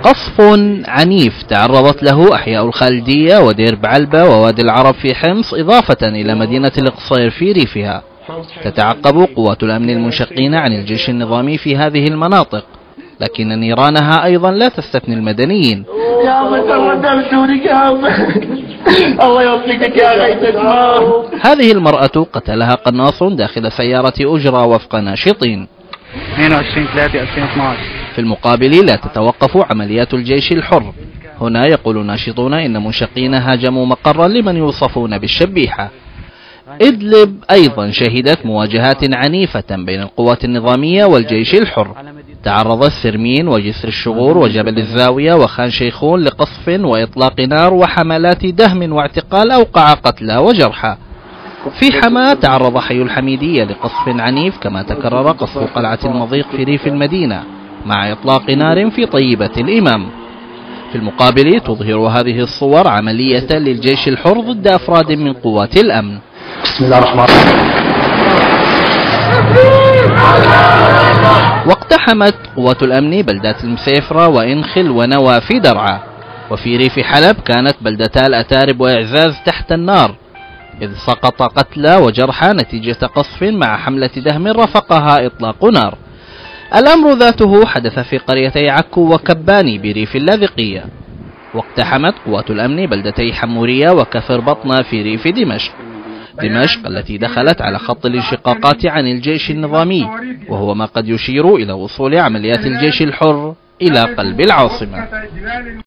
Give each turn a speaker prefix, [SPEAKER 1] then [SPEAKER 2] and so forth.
[SPEAKER 1] قصف عنيف تعرضت له أحياء الخالدية ودير بعلبة ووادي العرب في حمص، إضافة إلى مدينة القصير في ريفها. تتعقب قوات الأمن المنشقين عن الجيش النظامي في هذه المناطق، لكن نيرانها أيضا لا تستثني المدنيين.
[SPEAKER 2] يا الله يوفقك يا غيث.
[SPEAKER 1] هذه المرأة قتلها قناص داخل سيارة أجرة وفق ناشطين.
[SPEAKER 3] 22/3/2012.
[SPEAKER 1] في المقابل لا تتوقف عمليات الجيش الحر. هنا يقول ناشطون إن منشقين هاجموا مقرا لمن يوصفون بالشبيحة. إدلب أيضا شهدت مواجهات عنيفة بين القوات النظامية والجيش الحر. تعرض السرمين وجسر الشغور وجبل الزاوية وخان شيخون لقصف وإطلاق نار وحملات دهم واعتقال أوقع قتلى وجرحى. في حماة تعرض حي الحميدية لقصف عنيف، كما تكرر قصف قلعة المضيق في ريف المدينة مع إطلاق نار في طيبة الإمام. في المقابل تظهر هذه الصور عملية للجيش الحر ضد أفراد من قوات الأمن.
[SPEAKER 2] بسم الله الرحمن الرحيم.
[SPEAKER 1] واقتحمت قوات الأمن بلدات المسيفرة وإنخل ونوى في درعا. وفي ريف حلب كانت بلدتا الأتارب وإعزاز تحت النار، إذ سقط قتلى وجرحى نتيجة قصف مع حملة دهم رافقها إطلاق نار. الأمر ذاته حدث في قريتي عكو وكباني بريف اللاذقية. واقتحمت قوات الأمن بلدتي حمورية وكفر بطنة في ريف دمشق. دمشق التي دخلت على خط الانشقاقات عن الجيش النظامي، وهو ما قد يشير إلى وصول عمليات الجيش الحر إلى قلب العاصمة.